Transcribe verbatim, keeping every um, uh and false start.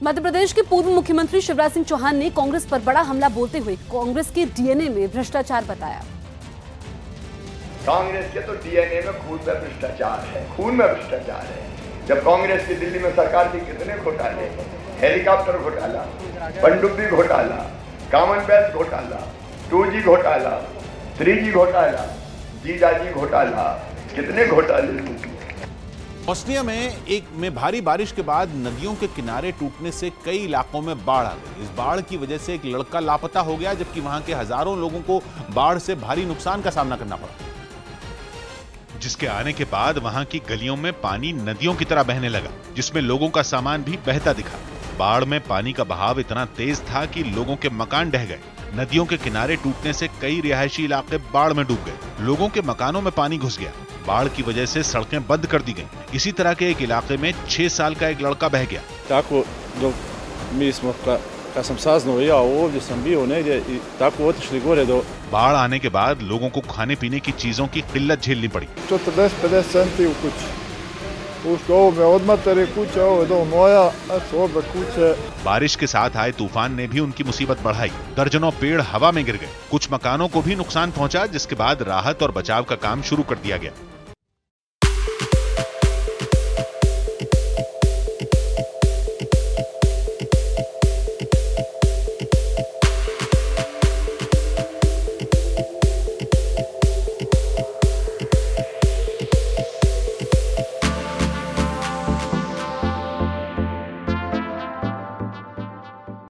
मध्य प्रदेश के पूर्व मुख्यमंत्री शिवराज सिंह चौहान ने कांग्रेस पर बड़ा हमला बोलते हुए कांग्रेस के डीएनए में भ्रष्टाचार बताया। कांग्रेस के तो डीएनए में खून में भ्रष्टाचार है, खून में भ्रष्टाचार है। जब कांग्रेस की दिल्ली में सरकार के कितने घोटाले, हेलीकॉप्टर घोटाला, पनडुब्बी घोटाला, कॉमनवेल्थ घोटाला, टू जी घोटाला, थ्री जी घोटाला, जीजाजी घोटाला, कितने घोटाले। बोस्निया में एक में भारी बारिश के बाद नदियों के किनारे टूटने से कई इलाकों में बाढ़ आ गई। इस बाढ़ की वजह से एक लड़का लापता हो गया, जबकि वहां के हजारों लोगों को बाढ़ से भारी नुकसान का सामना करना पड़ा, जिसके आने के बाद वहां की गलियों में पानी नदियों की तरह बहने लगा, जिसमें लोगों का सामान भी बहता दिखा। बाढ़ में पानी का बहाव इतना तेज था कि लोगों के मकान ढह गए। नदियों के किनारे टूटने से कई रिहायशी इलाके बाढ़ में डूब गए। लोगों के मकानों में पानी घुस गया। बाढ़ की वजह से सड़कें बंद कर दी गईं। इसी तरह के एक इलाके में छह साल का एक लड़का बह गया। Tako dok mi smo ka, kad sam saznao ja ovdje sam bio negdje i tako otišli gore do बाढ़ आने के बाद लोगों को खाने पीने की चीजों की किल्लत झेलनी पड़ी। četrdeset pedeset centi u kući. Ušlo ovo me odmateri kuća, ovo je dom moja, eto obe kuće. बारिश के साथ आए तूफान ने भी उनकी मुसीबत बढ़ाई। दर्जनों पेड़ हवा में गिर गए। कुछ मकानों को भी नुकसान पहुंचा, जिसके बाद राहत और बचाव का काम शुरू कर दिया गया।